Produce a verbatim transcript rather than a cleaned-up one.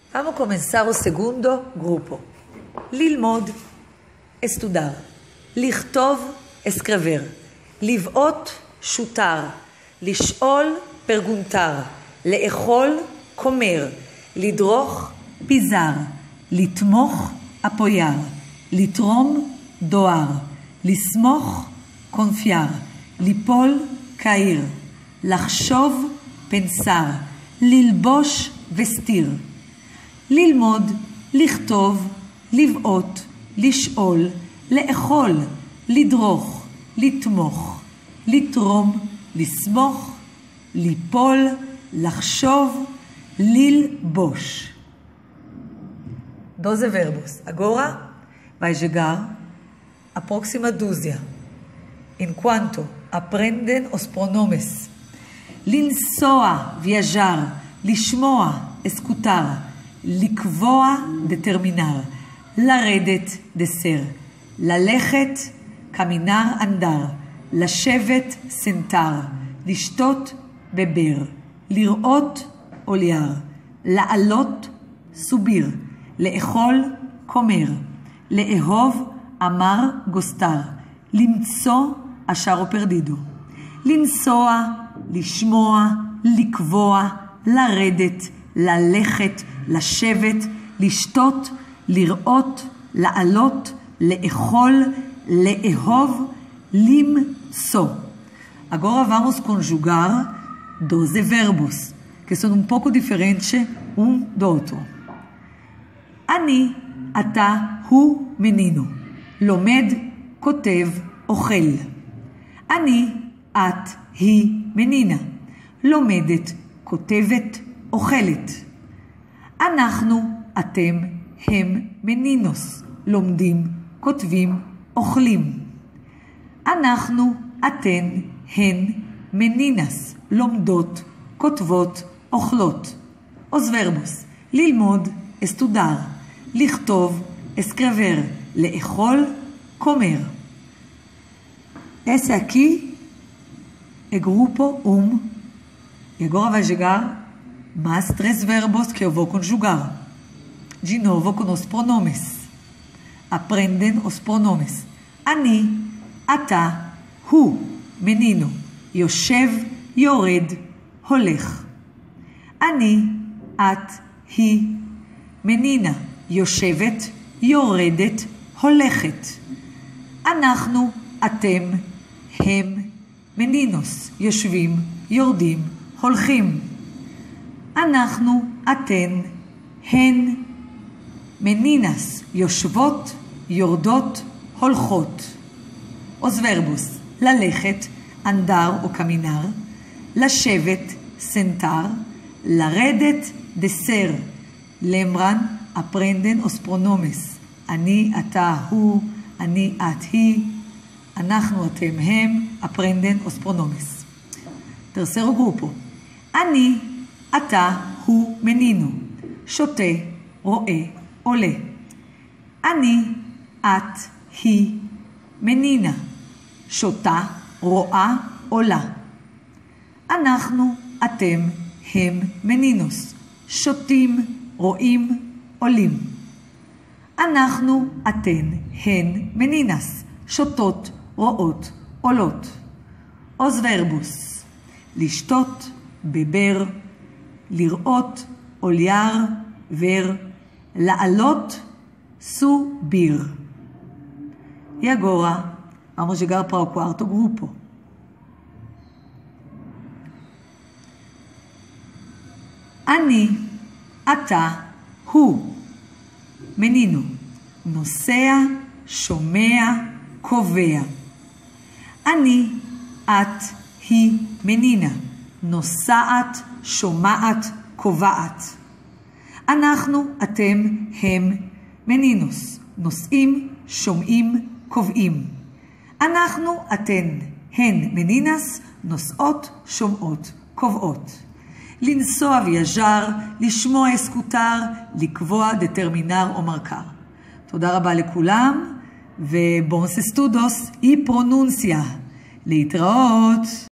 Vamos começar o segundo grupo. ללמוד, estudar. לכתוב, escrever. לבעוט, chutar. לשאול, perguntar. לאכול, comer. לדרוך, pisar. לתמוך, apoiar. לתרום, doar. לסמוך, confiar. ליפול, cair. לחשוב, pensar. ללבוש, vestir. ללמוד, לכתוב, לבעוט, לשאול, לאכול, לדרוך, לתמוך, לתרום, לסמוך, ליפול, לחשוב, ללבוש. doze verbos. Agora vai chegar a próxima dúzia. Enquanto aprendem os pronomes. לנסוע, viajar, לשמוע, escutar, לקבוע, determinar, לרדת, descer, ללכת, caminar, andar, לשבת, sentar, לשתות, beber, לראות, olhar, לעלות, subir, לאכול, comer, לאהוב, amar, gostar, למצוא, achar o perdido, לנסוע, לשמוע, לקבוע, לרדת, ללכת, לשבת, לשתות, לראות, לעלות, לאכול, לאהוב, למצוא. Agora vamos conjugar doze verbos, que são um pouco diferentes um do outro. אני, אתה, הוא, menino. לומד, כותב, אוכל. אני, את, היא, menina. לומדת, כותבת, אוכלת. אנחנו, אתם, הם, מנינוס. לומדים, כותבים, אוכלים. אנחנו, אתן, הן, מנינס. לומדות, כותבות, אוכלות. os verbos. ללמוד, estudar. לכתוב, escrever. לאכול, comer. Esse aqui é grupo um. E agora vai chegar mais três verbos que eu vou conjugar. De novo com os pronomes. Aprendem os pronomes. אני, אתה, הוא, menino. יושב, יורד, הולך. אני, את, היא, menina. יושבת, יורדת, הולכת. אנחנו, אתם, הם, מנינוס. יושבים, יורדים, הולכים. אנחנו, אתן, הן, מנינס, יושבות, יורדות, הולכות. os verbos. ללכת, andar או caminar. לשבת, sentar. לרדת, descer. lembran, aprenden os pronomes. אני, אתה, הוא, אני, את, היא. אנחנו, אתם, הם. aprenden os pronomes. terceiro grupo. אני, אתה, הוא, menino. שותה, רואה, עולה. אני, את, היא, menina. שותה, רואה, עולה. אנחנו, אתם, הם, מנינוס. שותים, רואים, עולים. אנחנו, אתן, הן, מנינס. שותות, רואות, עולות. os verbos. לשתות, beber, לראות, olhar, ver, לעלות, subir. E agora, vamos chegar para o quarto grupo. אני, אתה, הוא, menino. נוסע, שומע, קובע. אני, את, היא, menina. נוסעת, שומעת, קובעת. אנחנו, אתם, הם, מנינוס. נוסעים, שומעים, קובעים. אנחנו, אתן, הן, מנינס, נוסעות, שומעות, קובעות. לנסוע ויאז'ר, לשמוע אסקוטר, לקבוע דטרמינר או מרקר. תודה רבה לכולם, ובונס אסטודוס אי פרונונסיה. להתראות.